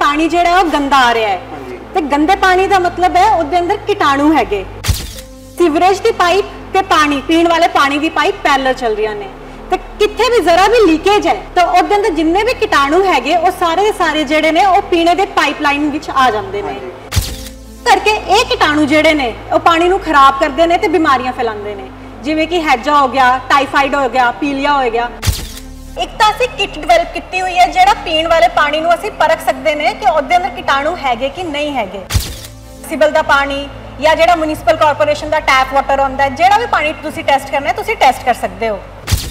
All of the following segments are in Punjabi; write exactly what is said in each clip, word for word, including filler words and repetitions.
पानी जिहड़ा है गंदा आ रहा है ते गंदे पानी का मतलब है उसके अंदर कीटाणु हैगे। सीवरेज की पाइप ते पानी पीण वाले पानी की पाइप पैरेलल चल रही ने ते किथे भी जरा भी लीकेज है तो उसके अंदर जिन्ने भी कीटाणु हैगे वो सारे के सारे जिहड़े ने वो पीने के पाइपलाइन विच आ जांदे ने करके ये कीटाणु जिहड़े ने वो पानी नूं खराब करदे ने ते बीमारियां फैलांदे ने जिवें कि हैजा हो गया, टाइफाइड हो गया, पीलिया हो गया। एक तो असीं किट डिवेलप की हुई है जिहड़ा पीण वाले पानी नूं असीं परख सकते हैं कि उसके अंदर कीटाणु हैगे कि नहीं हैगे। सिबल का पानी या जिहड़ा म्यूनिसिपल कॉरपोरेशन का टैप वाटर आउंदा है जिहड़ा भी पानी तुसीं टेस्ट करना है तुसीं टेस्ट कर सकते हो।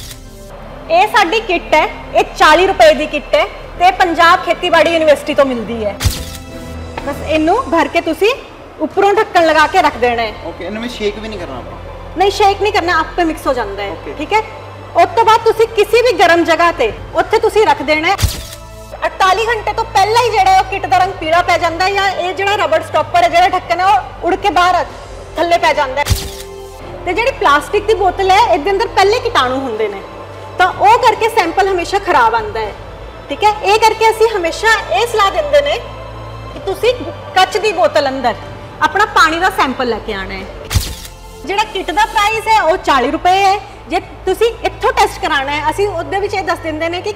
ये साडी किट है, ये चाली रुपए की किट है ते पंजाब खेतीबाड़ी यूनिवर्सिटी तो मिलती है। बस इनू भर के तुसीं उपरों ढक्कन लगा के रख देना है। ओके, इन्हें में शेक भी नहीं करना आपको? नहीं, शेक नहीं करना, आपे मिक्स हो जाता है। okay. ठीक है। उस तो बाद तुसी किसी भी गर्म जगह ते उत्थे तुसी रख देना है। अड़तालीस घंटे तो पहले ही जिहड़ा किट दा रंग पीला पै जांदा है या ये जिहड़ा रबर स्टॉपर है जिहड़ा ढक्कन है वो उड़ के बाहर थल्ले पै जांदा है। ते जिहड़ी प्लास्टिक की बोतल है इसके अंदर पहले कीटाणु हुंदे ने तो वो करके सैंपल हमेशा खराब आंदा है। ठीक है। ये करके असीं हमेशा ये सलाह दिंदे ने कि तुसी कच दी बोतल अंदर अपना पानी का सैंपल लेके आना है। जिहड़ा किट दा प्राइस है वो चाली रुपए है। जे तुसी इत्थों टेस्ट कराना है असीं उहदे विच दस दिंदे ने कि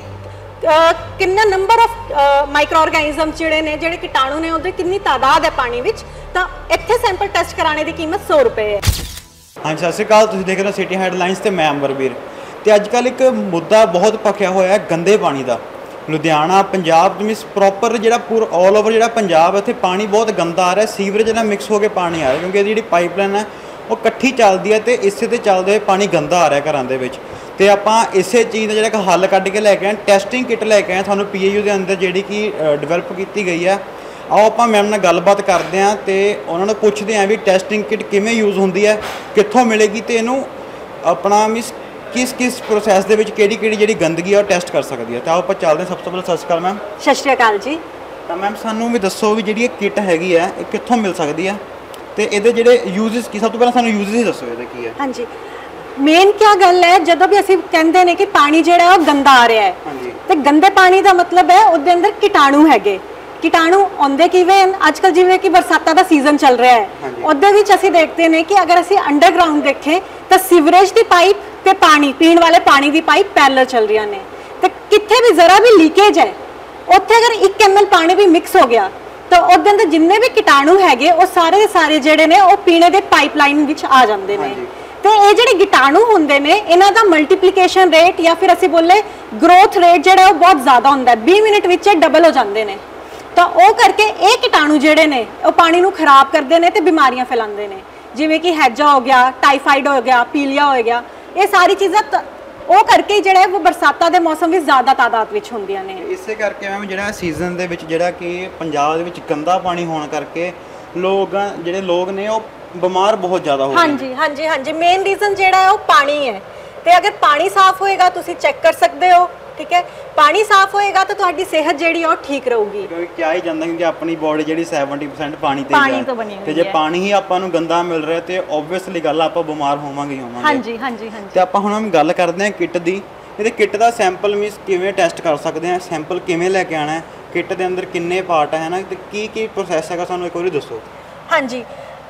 कितना नंबर ऑफ माइक्रो ऑर्गेनिजम जिहड़े ने जिहड़े कीटाणु ने उहदी कितनी तादाद है पानी विच तो इत्थे सैंपल टेस्ट कराने की कीमत सौ रुपए है। हाँ, सत श्री अकाल। तुसीं देख रहे हो सिटी हेडलाइनस ते मैं अंबरवीर। तो अजकल एक मुद्दा बहुत पक्या होया है गंदे पानी का। लुधियाना पंजाब मीनस प्रॉपर जो पूरा ऑल ओवर जो पंजाब इत्थे पानी बहुत गंदा आ रहा है। सीवरेज ना मिक्स होकर पानी आ रहा है क्योंकि जी पाइपलाइन है वो कट्ठी चलती है तो इसे ते चलते हुए पानी गंदा आ रहा है घरों के। तो आप इस चीज़ का जो हल कढ़ के लैके आए, टेस्टिंग किट लैके आए थानू पी ए यू के अंदर जी कि डिवेलप की गई है। आओ आप मैम नाल गलबात करते हैं तो उन्होंने पुछते हैं भी टेस्टिंग किट किमें यूज़ होंदी है, कित्थों मिलेगी तो इनू अपना मीस किस किस प्रोसैस के किहड़ी किहड़ी जिहड़ी गंदगी है वो टेस्ट कर सकती है। तो आओ आप चलते हैं। सब तो पहले सत श्री अकाल मैम। सत श्री अकाल जी। तो मैम सानू भी दसो भी जिहड़ी किट हैगी है ये कित्थों मिल सकती है तो ये जिहड़े यूजेस की सब तो पहले सानू यूजेस ही दसो ये की है। हाँ जी, मेन क्या गल है जदों भी असीं कहंदे ने कि पानी जिहड़ा है वो गंदा आ रहा है हाँ जी। तो गंदे पानी का मतलब है उसके अंदर कीटाणु हैगे। कीटाणु आउंदे किवें अजकल जिवें कि बरसातां दा सीजन चल रहा है उहदे विच असीं देखते हैं कि अगर असीं अंडरग्राउंड देखें तो सीवरेज की पाइप ते पानी पीण वाले पानी की पाइप पैरेलल चल रही ने तो किथे भी जरा भी लीकेज है उत्थे अगर एक एम एल पानी भी मिक्स हो गया तो उसके अंदर जिन्ने भी कीटाणु हैगे वो सारे के सारे जिहड़े ने वो पीने के पाइपलाइन विच आ जांदे ने। तो ये जिहड़े कीटाणु हुंदे ने इन्हां दा मल्टीप्लीकेशन रेट या फिर असीं बोले ग्रोथ रेट जिहड़ा वो बहुत ज़्यादा हुंदा है, बीस मिनट विच डबल हो जांदे ने। तो वो करके ये कीटाणु जिहड़े ने वो पानी नूं खराब करदे ने ते बीमारियां फैलांदे ने जिवें कि हैजा हो गया, टाइफाइड हो गया, पीलिया हो गया। ये सारी चीज़ां वो करके जिहड़ा है वो बरसातां दे मौसम विच ज़्यादा तादाद विच हुंदियां ने। इसे करके मैम जिहड़ा सीजन दे विच जिहड़ा कि पंजाब दे विच गंदा पानी होने करके लोग जिहड़े लोग ने वो बीमार बहुत ज़्यादा हो। हाँ जी हाँ जी हाँ जी, मेन रीजन जिहड़ा है वो पानी है। तो अगर पानी साफ होएगा तुसीं चेक कर सकते हो। ठीक है। पानी साफ होएगा तो तुहाडी सेहत जिहड़ी है ठीक रहूगी क्योंकि क्या ही जांदा क्योंकि अपनी बॉडी जिहड़ी सत्तर परसेंट पानी ते पानी तो बनी हुई है। जे पानी ही आपां नूं गंदा मिल रहा तो ओबवियसली गल आपां बीमार होवांगे ही होवांगे। हाँ जी हाँ जी हाँ जी। ते आपां हुण गल करदे हैं किट दी। ये किट का सैंपल मीस किवें टेस्ट कर सकते हैं, सैंपल किवें लैके आना है, किट के अंदर किन्ने पार्ट है ना तो की की प्रोसैस है सानूं एक बारी दसो। हाँ जी,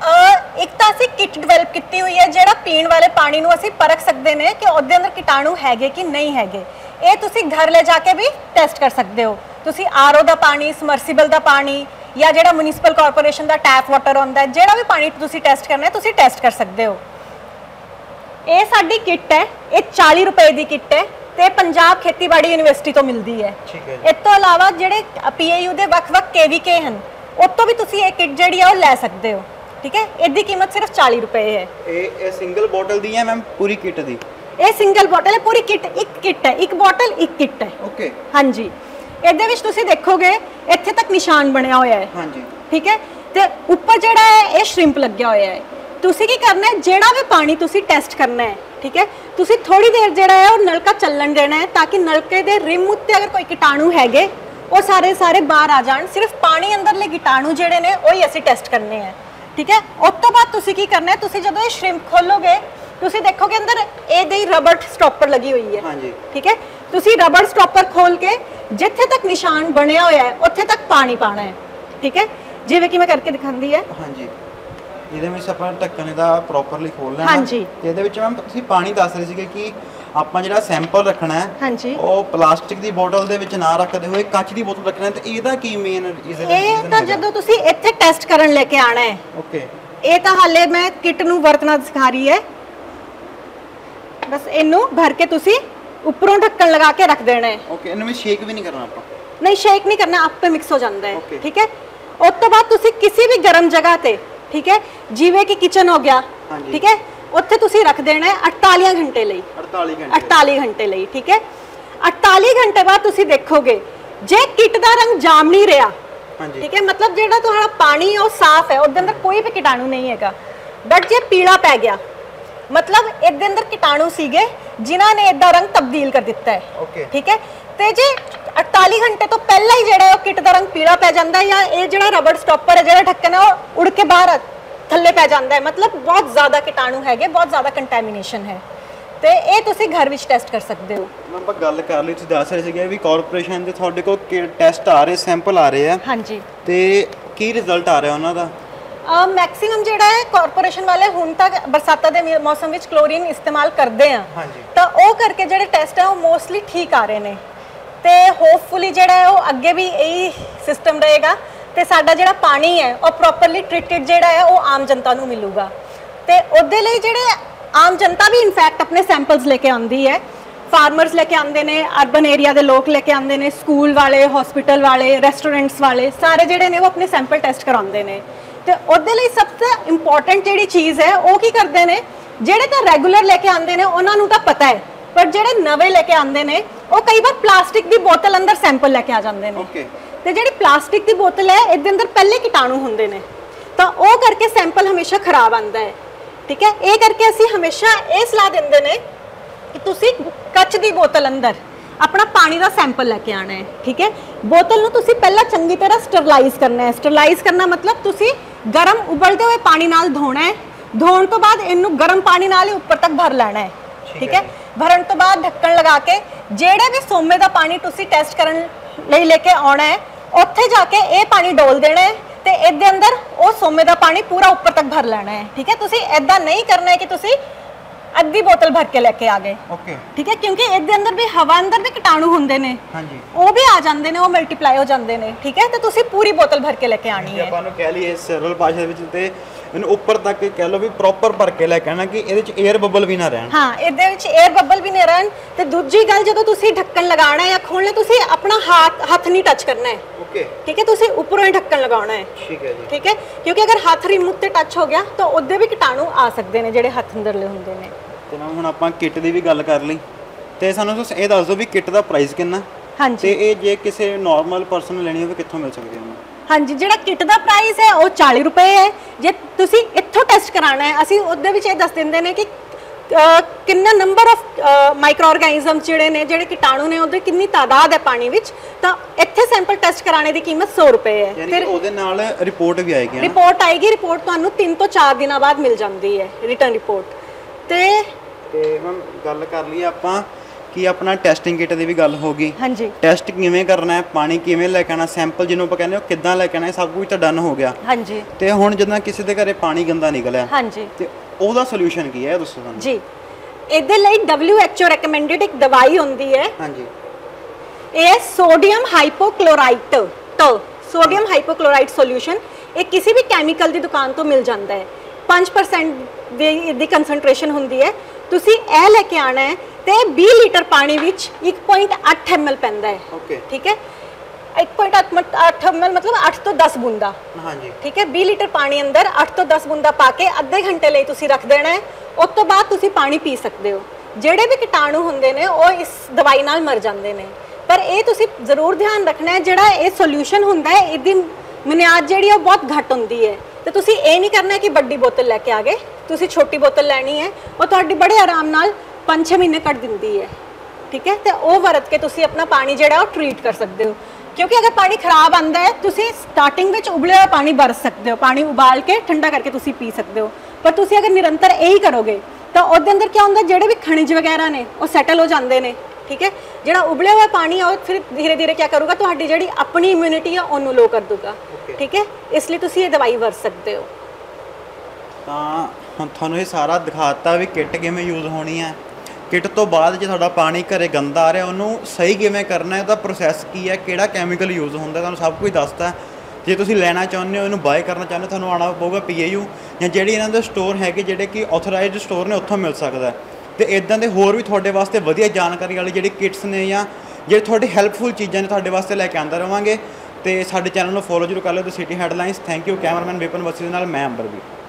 एक तो असीं किट डिवेलप की हुई है जिहड़ा पीण वाले पानी नूं असीं परख सकते हैं कि उसके अंदर कीटाणु हैगे कि नहीं हैगे। ये तुसीं घर ले जाके भी टेस्ट कर सकते हो। तुसीं आर ओ दा पानी, समरसीबल दा पानी या जिहड़ा म्यूनिसिपल कॉरपोरेशन का टैप वाटर आउंदा है जिहड़ा भी पानी तुसीं टेस्ट करना है तुसीं टेस्ट कर सकते हो। ये साडी किट है, ये चाली रुपए की किट है ते पंजाब खेतीबाड़ी यूनिवर्सिटी तो मिलती है। इस तो अलावा जिहड़े पी ए यू के वक्-वक् के वी के हैं उत्तों भी तुसीं ये किट जिहड़ी है वो लै सकते हो। ठीक है। इसकी कीमत सिर्फ चाली रुपए है। ये सिंगल बॉटल दी है मैम पूरी किट दी? ये सिंगल बॉटल है, पूरी किट एक किट है, एक बॉटल एक किट है। ओके। हाँ जी। ਇਹਦੇ ਵਿੱਚ ਤੁਸੀਂ ਦੇਖੋਗੇ ਇੱਥੇ ਤੱਕ ਨਿਸ਼ਾਨ ਬਣਿਆ ਹੋਇਆ ਹੈ। ਹਾਂਜੀ। ਠੀਕ ਹੈ। ਤੇ ਉੱਪਰ ਜਿਹੜਾ ਹੈ ਇਹ ਸ਼੍ਰਿੰਪ ਲੱਗਿਆ ਹੋਇਆ ਹੈ। ਤੁਸੀਂ ਕੀ ਕਰਨਾ ਹੈ ਜਿਹੜਾ ਵੀ ਪਾਣੀ ਤੁਸੀਂ ਟੈਸਟ ਕਰਨਾ ਹੈ, ਠੀਕ ਹੈ, ਤੁਸੀਂ ਥੋੜੀ ਦੇਰ ਜਿਹੜਾ ਹੈ ਉਹ ਨਲਕਾ ਚੱਲਣ ਦੇਣਾ ਹੈ ਤਾਂ ਕਿ ਨਲਕੇ ਦੇ ਰਿਮ ਉੱਤੇ ਅਗਰ ਕੋਈ ਕੀਟਾਣੂ ਹੈਗੇ ਉਹ ਸਾਰੇ ਸਾਰੇ ਬਾਹਰ ਆ ਜਾਣ। ਸਿਰਫ ਪਾਣੀ ਅੰਦਰਲੇ ਕੀਟਾਣੂ ਜਿਹੜੇ ਨੇ ਉਹ ਹੀ ਅਸੀਂ ਟੈਸਟ ਕਰਨੇ ਹੈ। ਠੀਕ ਹੈ। ਉਸ ਤੋਂ ਬਾਅਦ ਤੁਸੀਂ ਕੀ ਕਰਨਾ ਹੈ, ਤੁਸੀਂ ਜਦੋਂ ਇਹ ਸ਼੍ਰਿੰਪ ਖੋਲੋਗੇ ਤੁਸੀਂ ਦੇਖੋਗੇ ਅੰਦਰ ਇਹਦੇ ਹੀ ਰਬੜ ਸਟਾਪਰ लगी हुई है। हाँ जी। ठीक है। ਤੁਸੀਂ ਰਬੜ ਸਟਾਪਰ ਖੋਲ ਕੇ ਜਿੱਥੇ ਤੱਕ ਨਿਸ਼ਾਨ ਬਣਿਆ ਹੋਇਆ ਹੈ ਉੱਥੇ ਤੱਕ ਪਾਣੀ ਪਾਣਾ ਹੈ। ਠੀਕ ਹੈ, ਜਿਵੇਂ ਕਿ ਮੈਂ ਕਰਕੇ ਦਿਖਾਉਂਦੀ ਹੈ। ਹਾਂਜੀ, ਇਹਦੇ ਵਿੱਚ ਆਪਾਂ ਢੱਕਣ ਦਾ ਪ੍ਰੋਪਰਲੀ ਖੋਲ ਲੈਣਾ। ਹਾਂਜੀ, ਤੇ ਇਹਦੇ ਵਿੱਚ ਮੈਮ ਤੁਸੀਂ ਪਾਣੀ ਦੱਸ ਰਹੇ ਸੀਗੇ ਕਿ ਆਪਾਂ ਜਿਹੜਾ ਸੈਂਪਲ ਰੱਖਣਾ ਹੈ, ਹਾਂਜੀ, ਉਹ ਪਲਾਸਟਿਕ ਦੀ ਬੋਤਲ ਦੇ ਵਿੱਚ ਨਾ ਰੱਖਦੇ ਹੋਏ ਕੱਚ ਦੀ ਬੋਤਲ ਰੱਖਣਾ। ਤੇ ਇਹਦਾ ਕੀ ਮੇਨ ਰੀਜ਼ਨ ਹੈ? ਇਹ ਤਾਂ ਜਦੋਂ ਤੁਸੀਂ ਇੱਥੇ ਟੈਸਟ ਕਰਨ ਲੈ ਕੇ ਆਣਾ ਹੈ। ਓਕੇ, ਇਹ ਤਾਂ ਹਾਲੇ ਮੈਂ ਕਿਟ ਨੂੰ ਵਰਤਣਾ ਸਿਖਾ ਰਹੀ ਹੈ। ਬਸ ਇਹਨੂੰ ਭਰ ਕੇ ਤੁਸੀਂ ਉੱਪਰੋਂ ਢੱਕਣ ਲਗਾ ਕੇ ਰੱਖ ਦੇਣਾ ਹੈ। ਓਕੇ, ਇਹਨੂੰ ਵੀ ਸ਼ੇਕ ਵੀ ਨਹੀਂ ਕਰਨਾ ਆਪਾਂ? ਨਹੀਂ, ਸ਼ੇਕ ਨਹੀਂ ਕਰਨਾ, ਆਪੇ ਮਿਕਸ ਹੋ ਜਾਂਦਾ ਹੈ। Okay. ਠੀਕ ਹੈ, ਉਸ ਤੋਂ ਬਾਅਦ ਤੁਸੀਂ ਕਿਸੇ ਵੀ ਗਰਮ ਜਗ੍ਹਾ ਤੇ, ਠੀਕ ਹੈ, ਜਿਵੇਂ ਕਿ ਕਿਚਨ ਹੋ ਗਿਆ, ਠੀਕ ਹੈ, ਉੱਥੇ ਤੁਸੀਂ ਰੱਖ ਦੇਣਾ ਹੈ ਅੜਤਾਲੀ ਘੰਟੇ ਲਈ। ਅੜਤਾਲੀ ਘੰਟੇ ਅੜਤਾਲੀ ਘੰਟੇ ਲਈ। ਠੀਕ ਹੈ, ਅੜਤਾਲੀ ਘੰਟੇ ਬਾਅਦ ਤੁਸੀਂ ਦੇਖੋਗੇ ਜੇ ਕਿਟ ਦਾ ਰੰਗ ਜਾਮ ਨਹੀਂ ਰਿਹਾ, ਠੀਕ ਹੈ, ਮਤਲਬ ਜਿਹੜਾ ਤੁਹਾਡਾ ਪਾਣੀ ਹੈ ਉਹ ਸਾਫ਼ ਹੈ, ਉਹਦੇ ਅੰਦਰ ਕੋਈ ਵੀ ਕੀਟਾਣੂ ਨਹੀਂ ਹੈਗਾ। ਬਟ ਜੇ ਪੀਲਾ ਪੈ ਗਿਆ, ਮਤਲਬ ਇਹਦੇ ਅੰਦਰ ਕੀਟਾਣੂ ਸੀਗੇ ਜਿਨ੍ਹਾਂ ਨੇ ਇਹਦਾ ਰੰਗ ਤਬਦੀਲ ਕਰ ਦਿੱਤਾ ਹੈ। ਓਕੇ, ਠੀਕ ਹੈ, ਤੇ ਜੇ ਅੜਤਾਲੀ ਘੰਟੇ ਤੋਂ ਪਹਿਲਾਂ ਹੀ ਜਿਹੜਾ ਉਹ ਕਿਟ ਦਾ ਰੰਗ ਪੀਲਾ ਪੈ ਜਾਂਦਾ ਹੈ, ਜਾਂ ਇਹ ਜਿਹੜਾ ਰਬੜ ਸਟਾਪਰ ਹੈ, ਜਿਹੜਾ ਢੱਕਣ ਹੈ, ਉਹ ਉੜ ਕੇ ਬਾਹਰ ਥੱਲੇ ਪੈ ਜਾਂਦਾ ਹੈ, ਮਤਲਬ ਬਹੁਤ ਜ਼ਿਆਦਾ ਕੀਟਾਣੂ ਹੈਗੇ, ਬਹੁਤ ਜ਼ਿਆਦਾ ਕੰਟੈਮੀਨੇਸ਼ਨ ਹੈ। ਤੇ ਇਹ ਤੁਸੀਂ ਘਰ ਵਿੱਚ ਟੈਸਟ ਕਰ ਸਕਦੇ ਹੋ। ਆਪਾਂ ਗੱਲ ਕਰ ਲਈ, ਤੁਸੀਂ ਦੱਸ ਰਹੇ ਸੀਗੇ ਵੀ ਕਾਰਪੋਰੇਸ਼ਨ ਦੇ ਤੁਹਾਡੇ ਕੋਲ ਟੈਸਟ ਆ ਰਹੇ, ਸੈਂਪਲ ਆ ਰਹੇ ਆ। ਹਾਂਜੀ, ਤੇ ਕੀ ਰਿਜ਼ਲਟ ਆ ਰਿਹਾ ਉਹਨਾਂ ਦਾ? ਮੈਕਸਿਮਮ ਜਿਹੜਾ ਹੈ ਕਾਰਪੋਰੇਸ਼ਨ ਵਾਲੇ ਹੁਣ ਤੱਕ ਬਰਸਾਤਾਂ ਦੇ ਮੌਸਮ ਵਿੱਚ ਕਲੋਰੀਨ ਇਸਤੇਮਾਲ ਕਰਦੇ ਆ, ਤਾਂ ਉਹ ਕਰਕੇ ਜਿਹੜੇ ਟੈਸਟ ਹੈ ਉਹ ਮੋਸਟਲੀ ਠੀਕ ਆ ਰਹੇ ਨੇ। ਤੇ ਹੋਪਫੁਲੀ ਜਿਹੜਾ ਹੈ ਉਹ ਅੱਗੇ ਵੀ ਇਹੀ ਸਿਸਟਮ ਰਹੇਗਾ ਤੇ ਸਾਡਾ ਜਿਹੜਾ ਪਾਣੀ ਹੈ ਉਹ ਪ੍ਰੋਪਰਲੀ ਟ੍ਰੀਟਡ ਜਿਹੜਾ ਹੈ ਉਹ ਆਮ ਜਨਤਾ ਨੂੰ ਮਿਲੂਗਾ। ਤੇ ਉਹਦੇ ਲਈ ਜਿਹੜੇ ਆਮ ਜਨਤਾ ਵੀ ਇਨਫੈਕਟ ਆਪਣੇ ਸੈਂਪਲਸ ਲੈ ਕੇ ਆਉਂਦੀ ਹੈ, ਫਾਰਮਰਸ ਲੈ ਕੇ ਆਉਂਦੇ ਨੇ, ਅਰਬਨ ਏਰੀਆ ਦੇ ਲੋਕ ਲੈ ਕੇ ਆਉਂਦੇ ਨੇ, ਸਕੂਲ ਵਾਲੇ, ਹਸਪੀਟਲ ਵਾਲੇ, ਰੈਸਟੋਰੈਂਟਸ ਵਾਲੇ, ਸਾਰੇ ਜਿਹੜੇ ਨੇ ਉਹ ਆਪਣੇ ਸੈਂਪਲ ਟੈਸਟ ਕਰਾਉਂਦੇ ਨੇ। ਤੇ ਉਹਦੇ ਲਈ ਸਭ ਤੋਂ ਇੰਪੋਰਟੈਂਟ ਜਿਹੜੀ ਚੀਜ਼ ਹੈ ਉਹ ਕੀ ਕਰਦੇ ਨੇ, ਜਿਹੜੇ ਤਾਂ ਰੈਗੂਲਰ ਲੈ ਕੇ ਆਉਂਦੇ ਨੇ ਉਹਨਾਂ ਨੂੰ ਤਾਂ ਪਤਾ ਹੈ, ਪਰ ਜਿਹੜੇ ਨਵੇਂ ਲੈ ਕੇ ਆਉਂਦੇ ਨੇ ਉਹ ਕਈ ਵਾਰ ਪਲਾਸਟਿਕ ਦੀ ਬੋਤਲ ਅੰਦਰ ਸੈਂਪਲ ਲੈ ਕੇ ਆ ਜਾਂਦੇ ਨੇ। ਤੇ ਜਿਹੜੀ ਪਲਾਸਟਿਕ ਦੀ ਬੋਤਲ ਹੈ ਇਹਦੇ ਅੰਦਰ ਪਹਿਲੇ ਕੀਟਾਣੂ ਹੁੰਦੇ ਨੇ, ਤਾਂ ਉਹ ਕਰਕੇ ਸੈਂਪਲ ਹਮੇਸ਼ਾ ਖਰਾਬ ਆਉਂਦਾ ਹੈ। ਠੀਕ ਹੈ, ਇਹ ਕਰਕੇ ਅਸੀਂ ਹਮੇਸ਼ਾ ਇਹ ਸਲਾਹ ਦਿੰਦੇ ਨੇ ਕਿ ਤੁਸੀਂ ਕੱਚ ਦੀ ਬੋਤਲ ਅੰਦਰ ਆਪਣਾ ਪਾਣੀ ਦਾ ਸੈਂਪਲ ਲੈ ਕੇ ਆਣਾ ਹੈ। ਠੀਕ ਹੈ, ਬੋਤਲ ਨੂੰ ਤੁਸੀਂ ਪਹਿਲਾਂ ਚੰਗੀ ਤਰ੍ਹਾਂ ਸਟਰਲਾਈਜ਼ ਕਰਨਾ ਹੈ। ਸਟਰਲਾਈਜ਼ ਕਰਨਾ ਮਤਲਬ ਤੁਸੀਂ ਗਰਮ ਉਬਲਦੇ ਹੋਏ ਪਾਣੀ ਨਾਲ ਧੋਣਾ ਹੈ। ਧੋਣ ਤੋਂ ਬਾਅਦ ਇਹਨੂੰ ਗਰਮ ਪਾਣੀ ਨਾਲ ਹੀ ਉੱਪਰ ਤੱਕ ਭਰ ਲੈਣਾ ਹੈ। ਠੀਕ ਹੈ, ਭਰਨ ਤੋਂ ਬਾਅਦ ਢੱਕਣ ਲਗਾ ਕੇ ਜਿਹੜੇ ਵੀ ਸੋਮੇ ਦਾ ਪਾਣੀ ਤੁਸੀਂ ਟੈਸਟ ਕਰਨ ਲਈ ਲੈ ਕੇ ਆਉਣਾ ਹੈ ਉੱਥੇ ਜਾ ਕੇ ਇਹ ਪਾਣੀ ਡੋਲ ਦੇਣਾ ਹੈ ਤੇ ਇਹਦੇ ਅੰਦਰ ਉਹ ਸੋਮੇ ਦਾ ਪਾਣੀ ਪੂਰਾ ਉੱਪਰ ਤੱਕ ਭਰ ਲੈਣਾ ਹੈ। ਠੀਕ ਹੈ, ਤੁਸੀਂ ਐਦਾਂ ਨਹੀਂ ਕਰਨਾ ਹੈ ਕਿ ਤੁਸੀਂ ਅੱਧੀ ਬੋਤਲ ਭਰ ਕੇ ਲੈ ਕੇ ਆ ਗਏ। ਓਕੇ, ਠੀਕ ਹੈ, ਕਿਉਂਕਿ ਇਹਦੇ ਅੰਦਰ ਵੀ ਹਵਾ ਅੰਦਰ ਵੀ ਕੀਟਾਣੂ ਹੁੰਦੇ ਨੇ, ਹਾਂਜੀ, ਉਹ ਵੀ ਆ ਜਾਂਦੇ ਨੇ, ਉਹ ਮਲਟੀਪਲਾਈ ਹੋ ਜਾਂਦੇ ਨੇ। ਠੀਕ ਹੈ, ਤੇ ਤੁਸੀਂ ਪੂਰੀ ਬੋਤਲ ਭਰ ਕੇ ਲੈ ਕੇ ਆਣੀ ਹੈ। ਆਪਾਂ ਨੂੰ ਕਹਿ ਲਈਏ ਸਰਲ ਭਾਸ਼ਾ ਦੇ ਵਿੱਚ ਤੇ ਇਹਨੂੰ ਉੱਪਰ ਤੱਕ ਕਹਿ ਲਓ ਵੀ ਪ੍ਰੋਪਰ ਭਰ ਕੇ ਲੈ ਕੇ ਆਣਾ ਕਿ ਇਹਦੇ ਵਿੱਚ 에ਅਰ ਬੱਬਲ ਵੀ ਨਾ ਰਹਿਣ। ਹਾਂ, ਇਹਦੇ ਵਿੱਚ 에ਅਰ ਬੱਬਲ ਵੀ ਨਾ ਰਹਿਣ। ਤੇ ਦੂਜੀ ਗੱਲ, ਜਦੋਂ ਤੁਸੀਂ ਢੱਕਣ ਲਗਾਉਣਾ ਹੈ ਜਾਂ ਖੋਲਣਾ, ਤੁਸੀਂ ਆਪਣਾ ਹੱਥ ਹੱਥ ਨਹੀਂ ਟੱਚ ਕਰਨਾ ਹੈ। ਓਕੇ, ਠੀਕ ਹੈ, ਤੁਸੀਂ ਉੱਪਰੋਂ ਹੀ ਢੱਕਣ ਲਗਾਉਣਾ ਹੈ। ਠੀਕ ਹੈ ਜੀ। ਠੀਕ ਹੈ, ਕਿਉਂਕਿ ਅਗਰ ਹੱਥ ਰਿਮੂਵ ਤੇ ਟੱਚ ਹੋ ਗਿਆ ਤਾਂ ਉਹਦੇ ਵੀ ਕੀਟਾਣੂ ਆ ਸਕਦੇ ਨੇ ਜਿਹੜੇ ਹੱਥ ਅੰਦਰਲੇ ਹੁੰਦੇ ਨੇ। ਤੇ ਨਾ ਹੁਣ ਆਪਾਂ ਕਿੱਟ ਦੀ ਵੀ ਗੱਲ ਕਰ ਲਈ, ਤੇ ਸਾਨੂੰ ਤੁਸੀਂ ਇਹ ਦੱਸ ਦਿਓ ਵੀ ਕਿੱਟ ਦਾ ਪ੍ਰਾਈਸ ਕਿੰਨਾ? ਹਾਂਜੀ, ਤੇ ਇਹ ਜੇ ਕਿਸੇ ਨਾਰਮਲ ਪਰਸਨ ਨੂੰ ਲੈਣੀ ਹੋਵੇ ਕਿੱਥੋਂ ਮਿਲ ਸਕਦੀ ਹੈ? ਹਾਂਜੀ, ਜਿਹੜਾ ਕਿੱਟ ਦਾ ਪ੍ਰਾਈਸ ਹੈ ਉਹ ਚਾਲੀ ਰੁਪਏ ਹੈ। ਜੇ ਤੁਸੀਂ ਇੱਥੋਂ ਟੈਸਟ ਕਰਾਉਣਾ ਹੈ, ਅਸੀਂ ਉਹਦੇ ਵਿੱਚ ਇਹ ਦੱਸ ਦਿੰਦੇ ਨੇ ਕਿ ਕਿੰਨਾ ਨੰਬਰ ਆਫ ਮਾਈਕਰੋ ਆਰਗੈਨਿਜ਼ਮ ਜਿਹੜੇ ਨੇ, ਜਿਹੜੇ ਕੀਟਾਣੂ ਨੇ, ਉਹਦੇ ਕਿੰਨੀ ਤਾਦਾਦ ਹੈ ਪਾਣੀ ਵਿੱਚ, ਤਾਂ ਇੱਥੇ ਸੈਂਪਲ ਟੈਸਟ ਕਰਾਉਣੇ ਦੀ ਕੀਮਤ ਸੌ ਰੁਪਏ ਹੈ। ਫਿਰ ਉਹਦੇ ਨਾਲ ਰਿਪੋਰਟ ਵੀ ਆਏਗੀ? ਰਿਪੋਰਟ ਆਏਗੀ, ਰਿਪੋਰਟ ਤੁਹਾਨੂੰ ਤਿੰਨ ਤੋਂ ਚਾਰ ਦਿਨਾਂ ਬਾਅਦ ਮਿਲ ਜਾਂਦੀ ਹੈ, ਰਿਟਰਨ ਰਿਪੋਰਟ। ਤੇ ਤੇ ਮੈਮ ਗੱਲ ਕਰ ਲਈਏ ਆਪਾਂ ਕਿ ਆਪਣਾ ਟੈਸਟਿੰਗ ਕਿਟ ਦੀ ਵੀ ਗੱਲ ਹੋ ਗਈ। ਹਾਂਜੀ, ਟੈਸਟ ਕਿਵੇਂ ਕਰਨਾ ਹੈ, ਪਾਣੀ ਕਿਵੇਂ ਲੈ ਕੇ ਆਣਾ, ਸੈਂਪਲ ਜਿਹਨੂੰ ਆਪਾਂ ਕਹਿੰਦੇ ਉਹ ਕਿੱਦਾਂ ਲੈ ਕੇ ਆਣਾ, ਸਭ ਕੁਝ ਤਾਂ ਡਨ ਹੋ ਗਿਆ। ਹਾਂਜੀ, ਤੇ ਹੁਣ ਜਦੋਂ ਕਿਸੇ ਦੇ ਘਰੇ ਪਾਣੀ ਗੰਦਾ ਨਿਕਲਿਆ, ਹਾਂਜੀ, ਤੇ ਉਹਦਾ ਸੋਲੂਸ਼ਨ ਕੀ ਹੈ, ਦੱਸੋ ਸਾਨੂੰ ਜੀ। ਇਹਦੇ ਲਈ ਡਬਲਿਊ ਐਚ ਓ ਰეკਮੈਂਡਡ ਇੱਕ ਦਵਾਈ ਹੁੰਦੀ ਹੈ। ਹਾਂਜੀ, ਇਹ ਸੋਡੀਅਮ ਹਾਈਪੋਕਲੋਰਾਈਟ ਟ ਸੋਡੀਅਮ ਹਾਈਪੋਕਲੋਰਾਈਟ ਸੋਲੂਸ਼ਨ, ਇਹ ਕਿਸੇ ਵੀ ਕੈਮੀਕਲ ਦੀ ਦੁਕਾਨ ਤੋਂ ਮਿਲ ਜਾਂਦਾ ਹੈ। ਪੰਜ ਪਰਸੈਂਟ ਦੀ ਦੀ ਕਨਸੈਂਟ੍ਰੇਸ਼ਨ ਹੁੰਦੀ ਹੈ। ਤੁਸੀਂ ਇਹ ਲੈ ਕੇ ਆਣਾ ਹੈ ਤੇ ਵੀਹ ਲੀਟਰ ਪਾਣੀ ਵਿੱਚ ਇੱਕ ਪੁਆਇੰਟ ਅੱਠ ਐਮ ਐਲ ਪੈਂਦਾ ਹੈ। ਓਕੇ, ਠੀਕ ਹੈ, ਇੱਕ ਪੁਆਇੰਟ ਅੱਠ ਐਮ ਐਲ ਮਤਲਬ ਅੱਠ ਤੋਂ ਦਸ ਬੂੰਦਾ। ਹਾਂਜੀ, ਠੀਕ ਹੈ, ਵੀਹ ਲੀਟਰ ਪਾਣੀ ਅੰਦਰ ਅੱਠ ਤੋਂ ਦਸ ਬੂੰਦਾ ਪਾ ਕੇ ਅੱਧੇ ਘੰਟੇ ਲਈ ਤੁਸੀਂ ਰੱਖ ਦੇਣਾ ਹੈ। ਉਸ ਤੋਂ ਬਾਅਦ ਤੁਸੀਂ ਪਾਣੀ ਪੀ ਸਕਦੇ ਹੋ। ਜਿਹੜੇ ਵੀ ਕੀਟਾਣੂ ਹੁੰਦੇ ਨੇ ਉਹ ਇਸ ਦਵਾਈ ਨਾਲ ਮਰ ਜਾਂਦੇ ਨੇ। ਪਰ ਇਹ ਤੁਸੀਂ ਜ਼ਰੂਰ ਧਿਆਨ ਰੱਖਣਾ ਹੈ, ਜਿਹੜਾ ਇਹ ਸੋਲੂਸ਼ਨ ਹੁੰਦਾ ਹੈ ਇਹਦੀ ਮਿਆਦ ਜਿਹੜੀ ਉਹ ਬਹੁਤ ਘੱਟ ਹੁੰਦੀ ਹੈ। ਤੇ ਤੁਸੀਂ ਇਹ ਨਹੀਂ ਕਰਨਾ ਕਿ ਵੱਡੀ ਬੋਤਲ ਲੈ ਕੇ ਆ ਗਏ, ਤੁਸੀਂ ਛੋਟੀ ਬੋਤਲ ਲੈਣੀ ਹੈ, ਉਹ ਤੁਹਾਡੀ ਬੜੇ ਆਰਾਮ ਨਾਲ ਪੰਜ ਛੇ ਮਹੀਨੇ ਕੱਢ ਦਿੰਦੀ ਹੈ। ਠੀਕ ਹੈ, ਤੇ ਉਹ ਵਰਤ ਕੇ ਤੁਸੀਂ ਆਪਣਾ ਪਾਣੀ ਜਿਹੜਾ ਉਹ ਟ੍ਰੀਟ ਕਰ ਸਕਦੇ ਹੋ। ਕਿਉਂਕਿ ਅਗਰ ਪਾਣੀ ਖਰਾਬ ਆਂਦਾ ਹੈ, ਤੁਸੀਂ ਸਟਾਰਟਿੰਗ ਵਿੱਚ ਉਬਲਿਆ ਹੋਇਆ ਪਾਣੀ ਵਰਤ ਸਕਦੇ ਹੋ, ਪਾਣੀ ਉਬਾਲ ਕੇ ਠੰਡਾ ਕਰਕੇ ਤੁਸੀਂ ਪੀ ਸਕਦੇ ਹੋ। ਪਰ ਤੁਸੀਂ ਅਗਰ ਨਿਰੰਤਰ ਇਹੀ ਕਰੋਗੇ ਤਾਂ ਉਹਦੇ ਅੰਦਰ ਕੀ ਹੁੰਦਾ, ਜਿਹੜੇ ਵੀ ਖਣਿਜ ਵਗੈਰਾ ਨੇ ਉਹ ਸੈਟਲ ਹੋ ਜਾਂਦੇ ਨੇ। ਠੀਕ ਹੈ। ਜਿਹੜਾ ਉਬਲਿਆ ਹੋਇਆ ਪਾਣੀ ਆ ਉਹ ਫਿਰ ਧੀਰੇ ਧੀਰੇ ਕੀ ਕਰੂਗਾ, ਤੁਹਾਡੀ ਜਿਹੜੀ ਆਪਣੀ ਇਮਿਊਨਿਟੀ ਆ ਉਹਨੂੰ ਲੋ ਕਰ ਦੂਗਾ, ਠੀਕ ਹੈ। ਇਸ ਲਈ ਤੁਸੀਂ ਇਹ ਦਵਾਈ ਵਰਤ ਸਕਦੇ ਹੋ। ਤਾਂ ਹੁਣ ਤੁਹਾਨੂੰ ਇਹ ਸਾਰਾ ਦਿਖਾਤਾ ਵੀ ਕਿੱਟ ਕਿਵੇਂ ਯੂਜ਼ ਹੋਣੀ ਹੈ। ਕਿੱਟ ਤੋਂ ਬਾਅਦ ਜੇ ਤੁਹਾਡਾ ਪਾਣੀ ਘਰੇ ਗੰਦਾ ਆ ਰਿਹਾ ਉਹਨੂੰ ਸਹੀ ਕਿਵੇਂ ਕਰਨਾ ਹੈ, ਉਹਦਾ ਪ੍ਰੋਸੈਸ ਕੀ ਹੈ, ਕਿਹੜਾ ਕੈਮੀਕਲ ਯੂਜ਼ ਹੁੰਦਾ, ਤੁਹਾਨੂੰ ਸਭ ਕੁਝ ਦੱਸਤਾ। ਜੇ ਤੁਸੀਂ ਲੈਣਾ ਚਾਹੁੰਦੇ ਹੋ, ਇਹਨੂੰ ਬਾਏ ਕਰਨਾ ਚਾਹੁੰਦੇ ਹੋ, ਤੁਹਾਨੂੰ ਆਉਣਾ ਪਊਗਾ ਪੀ ਏ ਯੂ ਜਾਂ ਜਿਹੜੀ ਇਹਨਾਂ ਦੇ ਸਟੋਰ ਹੈਗੇ ਜਿਹੜੇ ਕਿ ਆਥੋਰਾਈਜ਼ਡ ਸਟੋਰ ਨੇ, ਉੱਥੋਂ ਮਿਲ ਸਕਦਾ। ਤੇ ਇਦਾਂ ਦੇ ਹੋਰ ਵੀ ਤੁਹਾਡੇ ਵਾਸਤੇ ਵਧੀਆ ਜਾਣਕਾਰੀ ਵਾਲੀ ਜਿਹੜੀ ਕਿਟਸ ਨੇ ਜਾਂ ਜਿਹੜੇ ਤੁਹਾਡੇ ਹੈਲਪਫੁਲ ਚੀਜ਼ਾਂ ਨੇ ਤੁਹਾਡੇ ਵਾਸਤੇ ਲੈ ਕੇ ਆਉਂਦਾ ਰਹਾਂਗੇ। ਤੇ ਸਾਡੇ ਚੈਨਲ ਨੂੰ ਫੋਲੋ ਜ਼ਰੂਰ ਕਰ ਲਿਓ, the city headlines. Thank you. Cameraman Vipan Vasi ਦੇ ਨਾਲ ਮੈਂ ਅੰਬਰਵੀਰ।